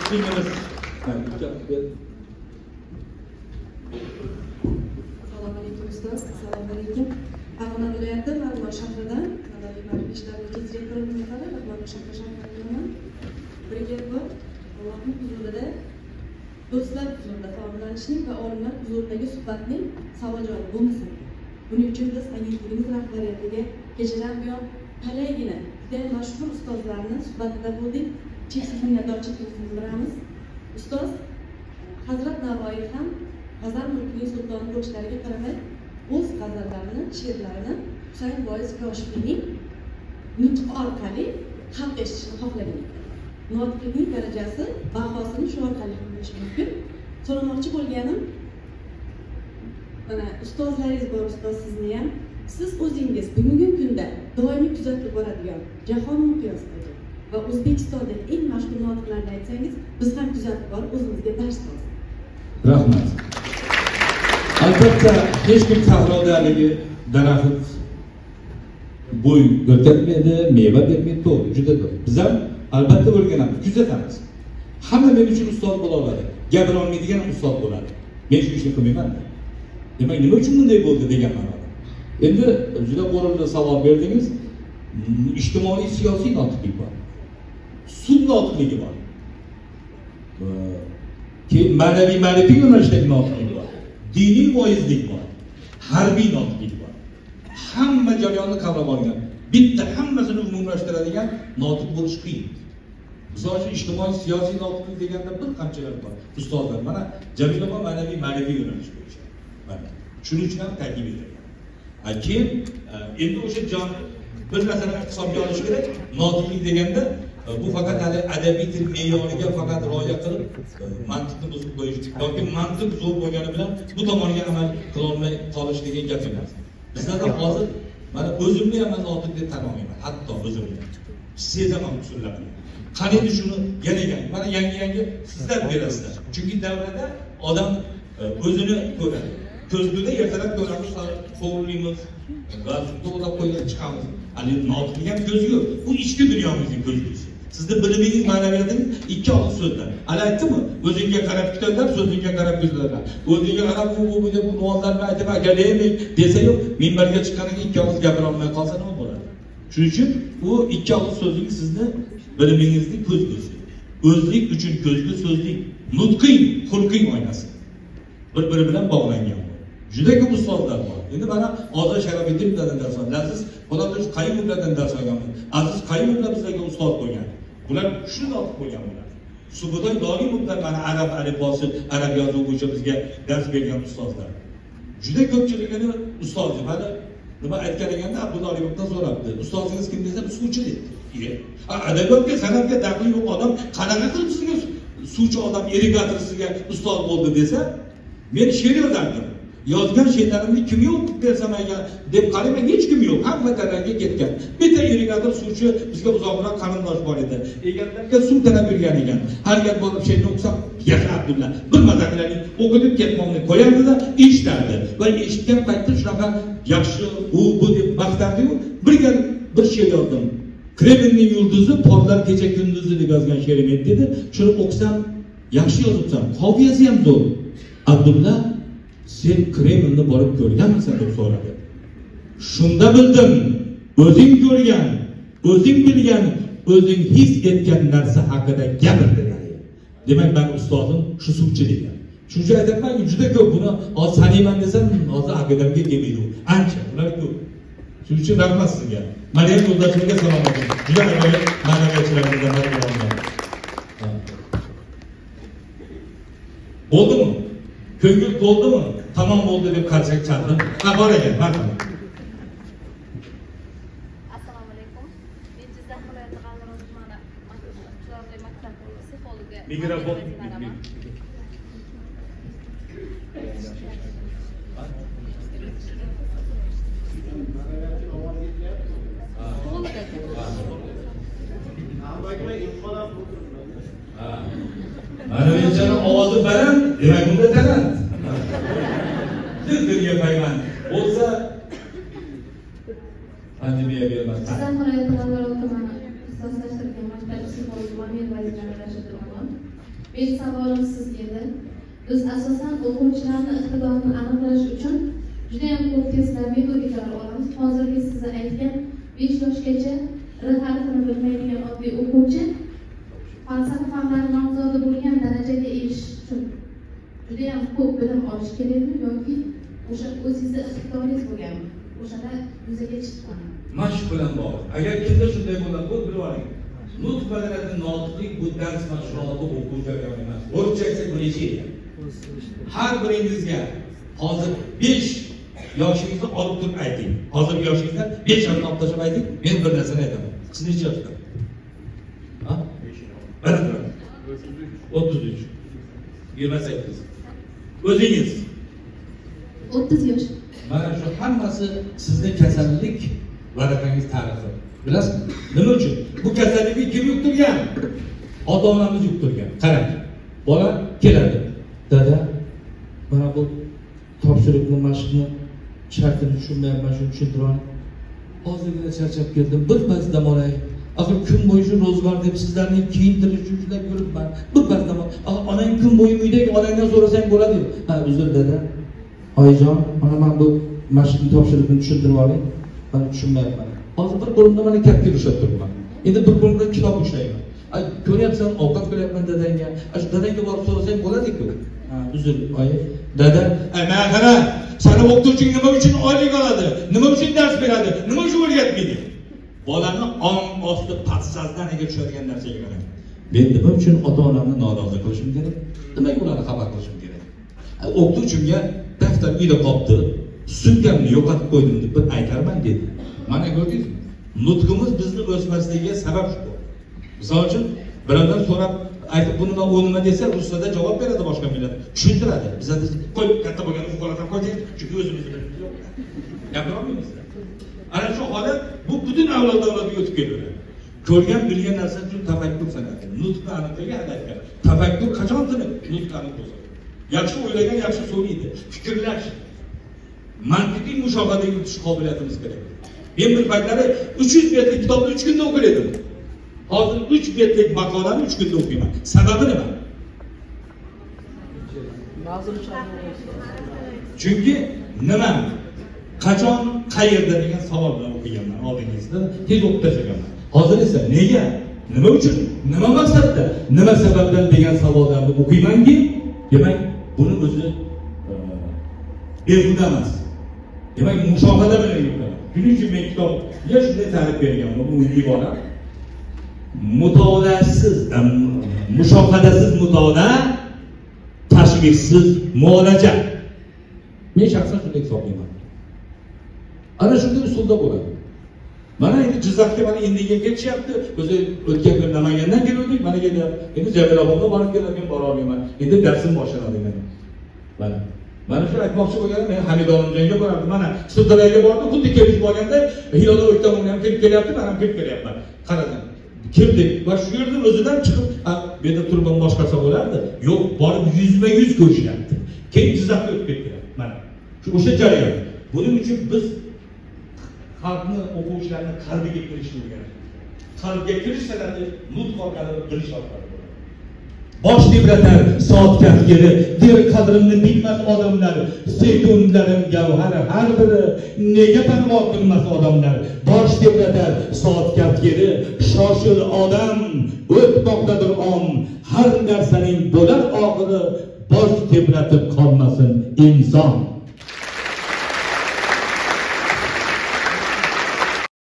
Singimiz. Assalomu alaykum ustoz. Assalomu alaykum. Farg'ona viloyati Marg'ilon shahridan madaniy ishlar bo'yicha direktor o'rinbosari Marg'ilon shahri shahridan birga bor Allohning huzurida do'stlar huzurida faollanishning va olimlar huzuridagi suhbatning savojoni bo'lmasin. Buning uchun biz agentligimiz rahbariyatiga kechadan buyon talaygina juda mashhur ustozlarni suhbatida bo'ldik. Cheksiz minnatdorchiligimizni bildiramiz. Ustoz Hazrat Navoiy ham g'azal mulkining sultoni bo'lishlariga qaramay o'z g'azallarini, she'rlarini Husayn Boyez Koshifiyning nutqi orqali xalq eshitishini xohlagan ekan. Nutqning darajasi, bahosini shu orqali bilish mumkin. So'ramoqchi bo'lganim, mana ustozlaringiz bor, ustoz sizni ham. Siz o'zingiz bugungi kunda doimiy kuzatib boradigan jahon miqyosidagi va O'zbekistondagi eng mashhur nutqlarni aytsangiz, biz ham kuzatib borib o'zimizga dars olamiz. Rahmat. Albatta hech kim sahrodaligi daraxt bo'y ko'rsatmaydi, meva bermaydi, to'g'ri, juda to'g'ri. Biz ham albatta o'rganamiz, kuzatamiz. Hamma men uchun ustoz bo'la oladi. Gapira olmaydigan ustoz bo'ladi. Men shu ishni qilmayman. Demak, nima uchun bunday bo'ldi degan ma'noda. Endi juda o'rinli savol berdingiz. Ijtimoiy siyosiy notiqlik bor. Sud notiqligi bor. Keyin ma'naviy yo'nalishdagi notiqlik bor. Diniy voizlik bor. Harbiy notiqlik bor. Hamma jarayonni qamrab olgan, bitta hammasini umumlashtiradigan notiq bo'lish qiyin. Misol uchun ijtimoiy siyosiy notiqlik deganda bir qanchalar bor. Ustozlar mana Jamila va ma'naviy yo'nalish bo'yicha. Mana shuning uchun ham ta'kid etilgan. Keyin endi o'sha bir narsani hisobga olish kerak. Notiqlik deganda bu faqat hali adabiy til me'yoriga faqat rioya qilib mantiqni buzib qo'yish yoki mantiq zo'r bo'lgani bilan bu tomoniga amal qila olmay qolish degan gap emas. Bizlarda hozir mana o'zimni ham notiq deb tan olmayman, hatto o'zimni. Sezaman usullarni. Qani endi shuni yana mana yangi sizlar berasizlar. Chunki davrada odam o'zini ko'radi. Ko'zguda ertalab ko'ramiz, qo'llaymiz va to'g'rilab qo'yib chiqamiz. Hali notiqlik ham ko'z yo'q. Bu ichki dunyomizning ko'zgusi. Sizni bilimingiz, ma'naviyatingiz ikki og'iz so'zlar. Hali aytdimmi? O'zingga qarab kitoblar, so'zingga qarab ko'zlarlar. O'zingga qarab bu deb muollarni aytib akademik desa-yu, minbarga chiqqaniga ikki og'iz gapira olmay qolsa nima bo'ladi? Shuning uchun bu ikki og'iz so'zlik sizni bilimingizning ko'zgusi. O'zlik uchun ko'zgu so'zlik, nutqing, xulqing oynasi. Bir-biri bilan bog'langan. Juda ko'p ustozlar bor. Endi mana Ozod Sharafiddinovdan dars olgan. Aziz Po'latovich Qayumovdan dars olganman. Aziz Qayumovlar bizlarga ustoz bo'lgan. Bular shuni olib qo'ygan bular. Subutoy Dolimovlar mana arab alifbosi, arab yozuvi bo'yicha bizga dars bergan ustozlar. Juda ko'pchiligini ustozi. Mana nima aytgan ekanda Abdulla Olimovdan so'rabdi. Ustozingiz kim desa, suvchi dedi. Adabiyotga, san'atga daxli yo'q odam qanaqa qilib sizga suvchi odam, irrigator sizga ustoz bo'ldi desa, men she'r yozardim. Yozgan she'rlarimni kim o'qib bersam ekan deb qarayman, hech kim yo'q. Hamma tarafga ketgan. Bitta irrigator suvchi bizga uzoqroq qarindosh bor edi. Egarlarga suv talab yurgan ekan. Har gal borib she'rni o'qisam, "Yasha Abdulla, bir mazaqlarni o'qib ketmoqni qo'yardi-da, eshitadi." Va eshitgan paytda shunaqa yaxshi bu deb maqtardi-yu, bir she'r yozdim. Kremlning yulduzi porlar kecha kunduzi deb yozgan she'rim edi dedi. Shuni o'qisam, yaxshi yozibsan. Qofiyasi ham zo'r. Abdulla, sen Kremlni borib ko'rganmisan deb so'radi. Shunda bildim, o'zing ko'rgan, o'zing bilgan, o'zing his etgan narsa haqida gapirdi. Demak, men ustozim shu suvchi degan. Shuncha aytmanki, juda ko'p buni hozir sanayman desam, hozir akademga kelmaydi. Ancha, ular ko'p. Shuning uchun rahmat sizga. Maryam yo'ldoshiga salom berdim. Juda ajoyib ma'naviyatchilarimizdan biri. Bo'ldimi? Ko'ngil to'ldimi? Tamom bo'ldi deb qarsak chaldim. Ha, bor ekan, marhamat. Assalomu alaykum. Men Jizzax viloyati G'allaorol tumani Chorli maktab psixologi. Mikrofon. Ma'naviyatchining ovozi baland, demak bunda talant. Dilga payvand bo'lsa pandemiya bermas. Jizzax viloyati G'allaorol tumani ixtisoslashtirilgan maktab psixologi Muhammad Vazirlar Rashidov. Besh savolim sizga edi. Biz asosan o'quvchilarning iqtidorini aniqlash uchun juda ham ko'p testlar, metodikalar olamiz. Hozirgi siz aytgan 5 yoshgacha R harfini bilmaydigan oddiy o'quvchi falsafa fanlari nomzodi bo'lgan darajaga erishish uchun juda ham ko'p bilim olish kerakmi yoki o'sha o'zingizda iqtidoringiz bo'lganmi? O'shada yuzaga chiqqanmi? Mashq bilan bog'liq. Agar kimda shunday bo'ladi, bilib oling. Nutq madaniyati, notiqlik bu dars mashg'uloti o'quv jarayoni emas. O'rtacha aytsak bir necha yil. Har biringizga hozir 5 yoshingizda olib turib ayting. Hozirgi yoshingizda 5 yoshni olib tashlab ayting. Men bir narsani aytaman. Siz necha yoshda? Ha? 33. 28. O'zingiz 30 yosh. Mana shu hammasi sizning kasallik varaqangiz tarixi. Bilasizmi? Nima uchun? Bu kasallikni kim yuqtirgan? Ota-onamiz yuqtirgan. Qarang. Bola keladi. Dada, mana bu topshiriqni mashqni shartini tushunmayapman, shuni tushuntiraman. Hozirgina charchab keldim. Bir pas dam olay. Axir kun bo'yi shu ro'zg'or deb sizlarning kiyintirishni ushlab yuribman. Bir pas dam ol. Onang kun bo'yi uydagi onangdan so'rasang bo'ladi-ku. Ha, uzr dada. Oyijon, mana men bu mashqni topshiriqni tushuntirib oling. Men tushunmayapman. Hozir bir qo'limda mana kapga ushlab turibman. Endi bir qo'limda kitob ushlayman. Ko'ryapsan, ovqat qilyapman dadangga. Shu dadangga borib so'rasang bo'ladi-ku. Ha, uzr, oyi. Dada, "Men qara, seni o'qituvching nima uchun oylik oladi? Nima uchun dars beradi? Nima uchun o'rgatmaydi?" Bolani ong osti podsaznaniyaga tushadigan narsaga qarang. Men nima uchun ota-onamni norozi qilishim kerak? Nimaga ularni xabar qilishim kerak? O'qituvchimga daftar uyda qolibdi, sumkamni yo'qotib qo'ydim deb bir aytarman dedi. Mana ko'rdingizmi? Nutqimiz bizni o'smasligiga sabab shu. Misol uchun birovdan so'rab aytib buni u nima desa, ruslarda javob beradi boshqa millat. Tushuntiradi. Bizda qo'y katta bo'lgan fuqarolar qo'ying, chunki o'zimizni bilamiz. Gapira olmaymiz. Ana shu holat bu butun avlodlarga o'tib kelaveradi. Ko'rgan bilgan narsa uchun tafakkur sanadi. Nutqni aniqligi aytgan. Tafakkur qachon tinib? Nutq aniq bo'lsa. Yaxshi o'ylagan yaxshi so'raydi. Fikrlash, mantiqiy mushohada yuritish qobiliyatimiz kerak. Men bir paytlari 300 betlik kitobni 3 kunda o'qir edim. Hozir 3 betlik maqolani 3 kunda o'qiyman. Sababi nima? Chunki nima? Qachon, qayerda degan savol bilan o'qiganman oldingizda, tez o'qib tashlaganman. Hozir esa nega? Nima uchun? Nima maqsadda? Nima sababdan degan savollarni o'qiymanki, demak, buni o'zi behuda emas. Demak, mushohada bilan yuradi. Shuning uchun men kitobga shunday ta'rif berganman. Bu ibora mutolaasiz, mushohadasiz mutolaa, tashvishsiz muolaja. Men shaxsan shunday hisoblayman. Ana shunday usulda bo'ladi. Mana endi Jizzaxga mana Indiga ketishyapti. O'zi o'tgan kun Namangandan keldik, mana kelyapti. Endi Jamilobodga borib kelarman, bora olmayman. Endi darsim boshlanadi meni. Mana shu aytmoqchi bo'lganim, men Hamidolimjonga borardim. Mana Sirdaryoga bordim, xuddi kelib borganda Hilola o'ytamon ham kelib kelyapti, men ham kelib kelyapman. Qarasam, kirdik va shu yerdan o'zidan chiqib, bu yerda turib boshqarsa bo'lardi. Yo'q, borib yuzma-yuz ko'rishyapti. Keyin Jizzaxga o'tib ketdilar. Mana shu o'sha jarayon. Buning uchun biz xalqni, o'quvchilarni qalbiga kirishni o'rganamiz. Qalbga kirishsalarni nutq orqali bilish orqali bo'ladi. Bosh tebratar soat kaftgari, der qadrimni bilmas odamlar, sekundlarim gavhari har biri, nega parvo qilmas odamlar. Bosh tebratar soat kaftgari, shoshil odam, o'tmoqdadir on, har narsaning bo'lar oxiri, bosh tebratib qolmasin inson.